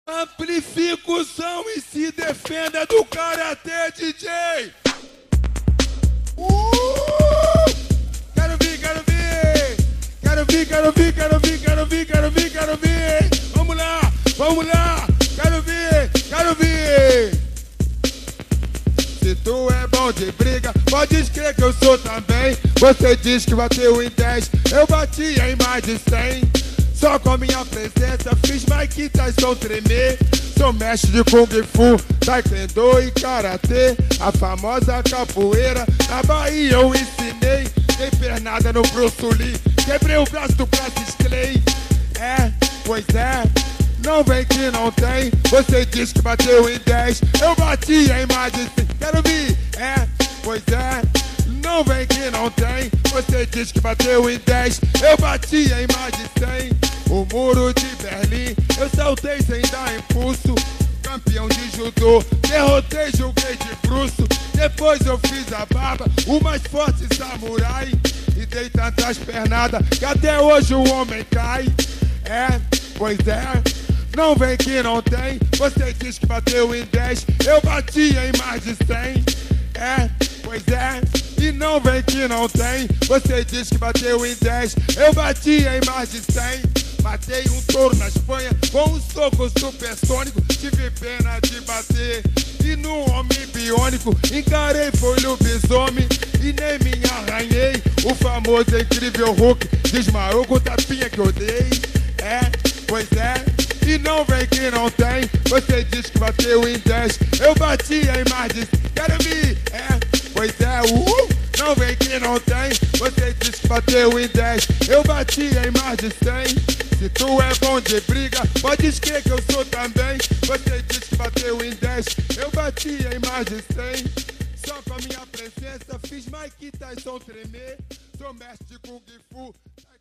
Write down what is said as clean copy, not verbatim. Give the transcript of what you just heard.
Amplifica o som e se defenda do Karatê, DJ! Quero vir, quero vir! Quero vir, quero vir, quero vir, quero vir, quero vir, quero vir! Vamos lá, vamos lá! Quero vir, quero vir! Se tu é bom de briga, pode crer que eu sou também. Você diz que bateu em 10, eu bati em mais de 100. Só com a minha presença fiz Mike Tyson tremer. Sou mestre de Kung Fu, Taekwondo e Karatê. A famosa capoeira, na Bahia eu ensinei. Dei pernada no Bruce Lee, quebrei o braço do Francis Clay. É, pois é, não vem que não tem. Você diz que bateu em 10, eu bati em mais de 100. Quero vir, é, pois é, não vem que não tem. Você diz que bateu em 10, eu bati em mais de 100. O muro de Berlim, eu saltei sem dar impulso. Campeão de judô, derrotei, joguei de bruço. Depois eu fiz a barba, o mais forte samurai. E dei tantas pernadas que até hoje o homem cai. É, pois é, não vem que não tem. Você diz que bateu em 10, eu bati em mais de 100. É, pois é, e não vem que não tem. Você diz que bateu em 10, eu bati em mais de 100. Matei um touro na Espanha com um soco supersônico. Tive pena de bater e no homem biônico encarei, foi lobisomem e nem me arranhei. O famoso incrível Hulk desmaiou com o tapinha que eu dei. É, pois é, e não vem que não tem. Você diz que bateu em 10, eu bati em mais de 100. Quero vir, é, pois é, não vem que não tem. Você diz que bateu em 10, eu bati em mais de 100. Se tu é bom de briga, pode esquecer que eu sou também. Você diz que bateu em 10, eu bati em mais de 100. Só com a minha presença fiz Mike Tyson tremer. Sou mestre de Kung Fu.